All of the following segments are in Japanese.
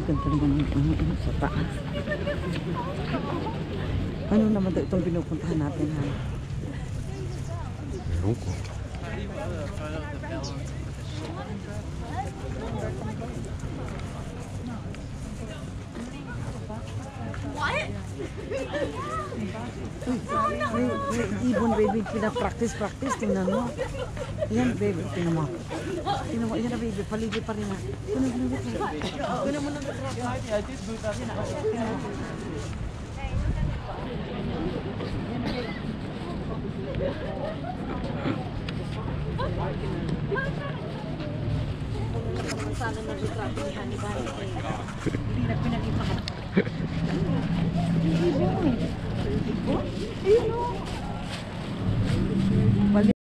Ganda naman ang sa taas. Ano naman daw itong pinupuntahan natin, ha? Ewan ko. What? May ibon, baby. Pinapractice. Tingnan mo. Yan, baby. Tingnan mo. Yan na, baby. Paligid pa rin, ha? Tingnan mo lang. Sana nag-retract ni Hannibal. Hindi na pinakita ka. Balik.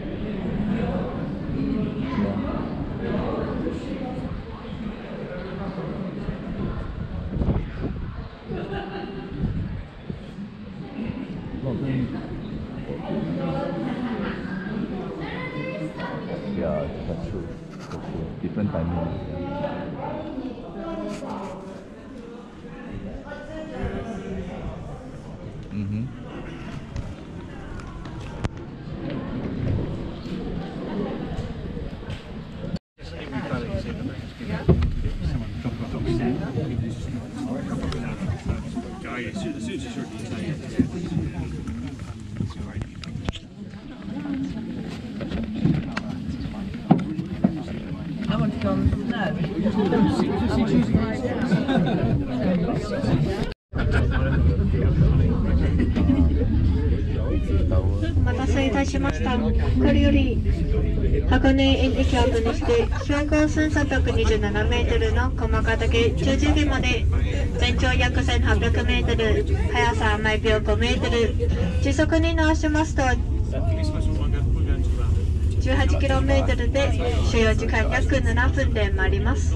Yeah, that's true. Different timing. I want to go onお待たせいたしました。これより箱根駅を後にして標高1327メートルの駒ヶ岳中樹尾まで全長約1800メートル、速さ毎秒5メートル、時速に直しますと18km で所要時間約7分で回ります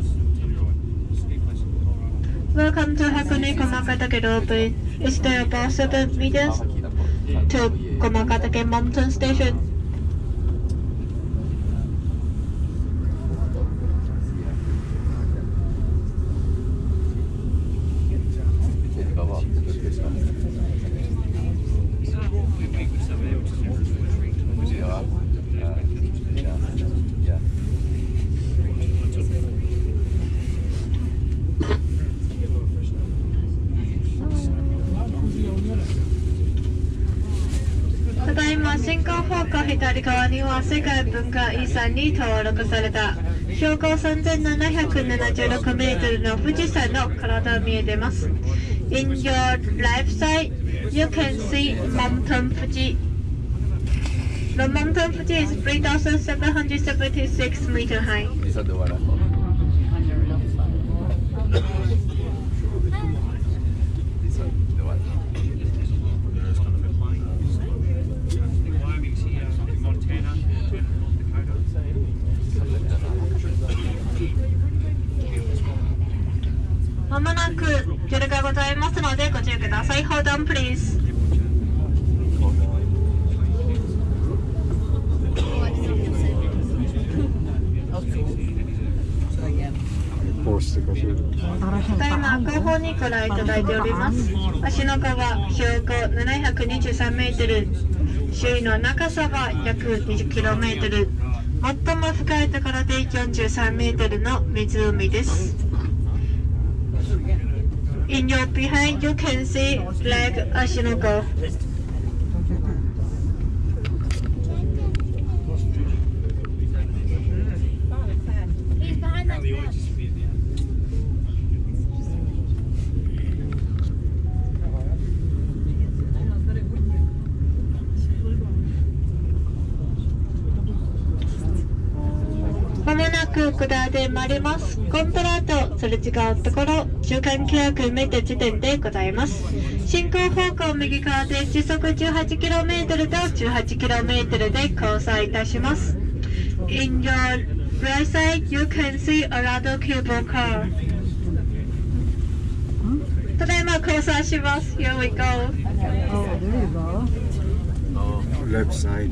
。Welcome to Hakone Komakatake Road. It's there about 7 meters to Komakatake Mountain Station.ただいま進行方向左側には世界文化遺産に登録された標高3776メートルの富士山の体が見えてます。In your left side, you can see Mountain Fuji. The Mountain Fuji is 3,776 meters high. Hold on, please. Time 後方にご覧いただいております。芦ノ川標高723メートル、周囲の長さは約20キロメートル、最も深いところで43メートルの湖です。In your behind, you can see Lake Ashinogo.下で参ります。コントラート、それ違うところ、中間契約メートル地点でございます。進行方向右側で時速 18km と 18km で交差いたします。In your right side, you can see a Lado cable car. ただいま交差します。Here we go. Oh, there you go. Oh, left side.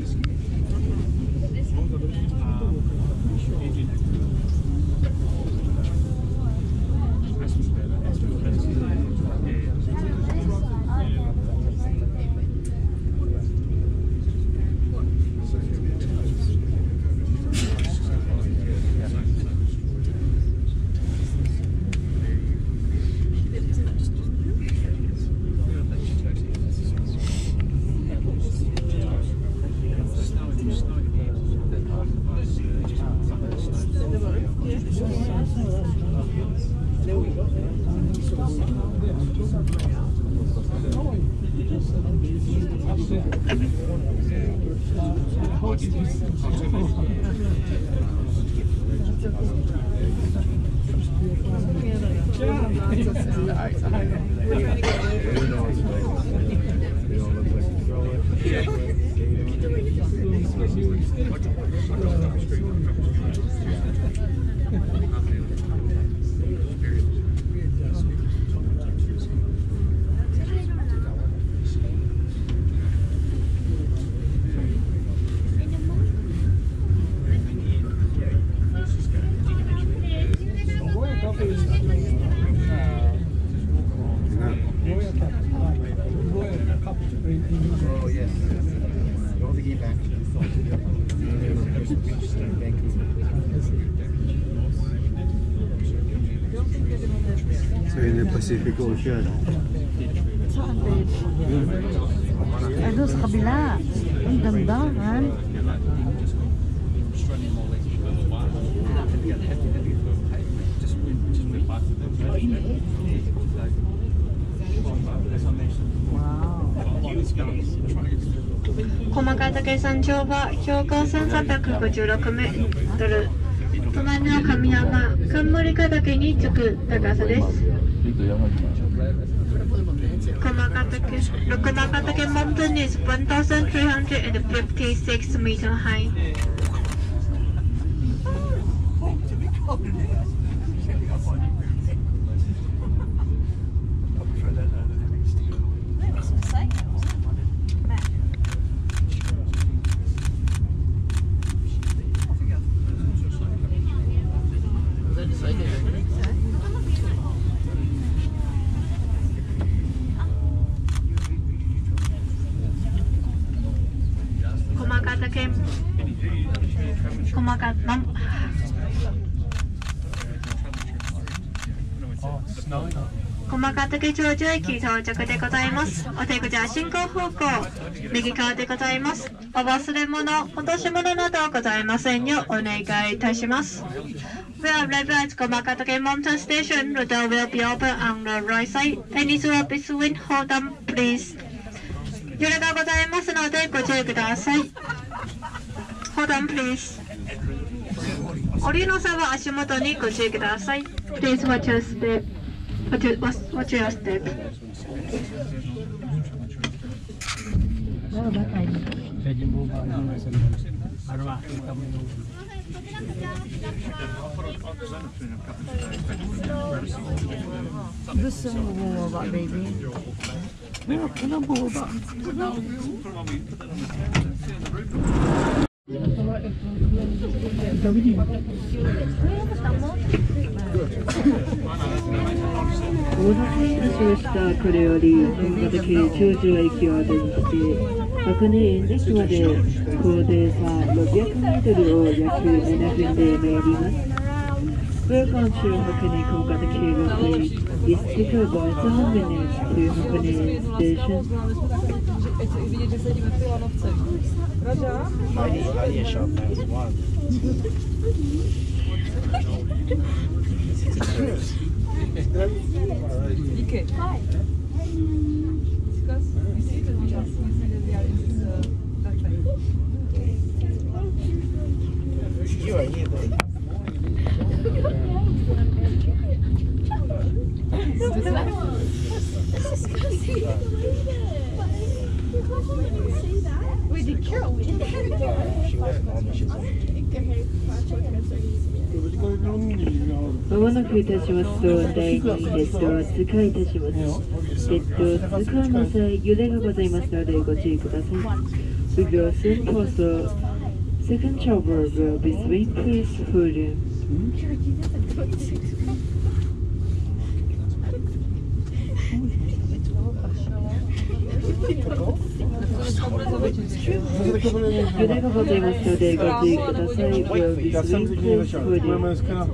Oh, yes. All the game back. So in the Pacific Ocean. Saan, babe? Ay, doon sa kabila. Ang ganda, han? 駒ヶ岳山頂は標高1356メートル、隣の神山冠ヶ岳に着く高さです。駒ヶ岳 mountain is 1,356 meters high.駒ヶ岳頂上駅到着でございます。お手口は進行方向右側でございます。お忘れ物、落とし物などございませんようお願いいたします。We are arrived at 駒ヶ岳 Mountain Station. The door will be open on the right side. Any door between hold on please. 揺れがございますのでご注意ください。Hold on please. おりの差は足元にご注意ください。Please watch your step. Watch your step. Gusto mo bumaba, baby? Meron ka na bumaba. お待たせしました。これより駒ヶ岳頂上駅を出して箱根園ですまで高低差600メートルを約7分で参ります。Welcome to Hakone Komakata Cable Train. This took about 7 minutes to Hakone Station. Idea shop has one. You are here, baby. Wait, did Carol win? She wasn't on the shoes. まもなくいたしますと第2列車は通過いたします。通過の際揺れがございますのでご注意ください。We will soon post the second shower will be swing please hold. 揺れがございますのでご注意ください。will be swing please hold.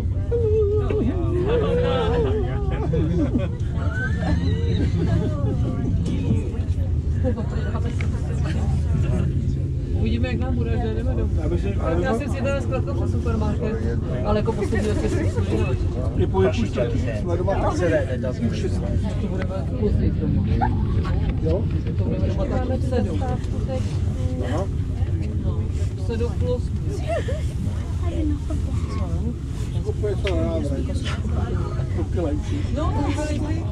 Will you make nám bude, že jdeme domů. Já si si dala zkrátka po supermarket, ale jako poslední cestu služinoč. Je poječíte, jsme doma tak To budeme později domů. jo? To budeme doma tak 7. Aha. No, 7 plus. Kupuje to na návrh. Kupilejší. No, kupilejší.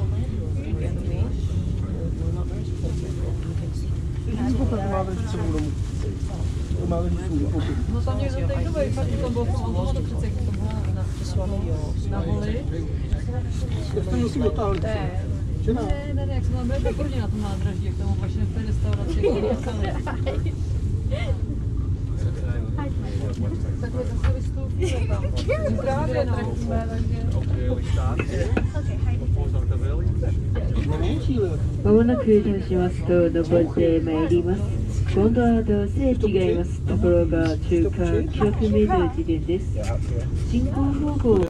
Máme sebou domů. Máme svůj. No tam někdo takeaway, fakt to bylo v tom automatu přece, jak to bylo na holi. Jak jste musí dotáhli? Že ne? Ne, jak jsme tam byli poprvé na tom nádraží, jak tam vlastně v té restauraci, jak to dostali. Takhle zase vystoupíme tam. Právě no. まもなく到しますと登ってまいります。今度はどうせ違います。ところが中間900メートル地点です。進行方向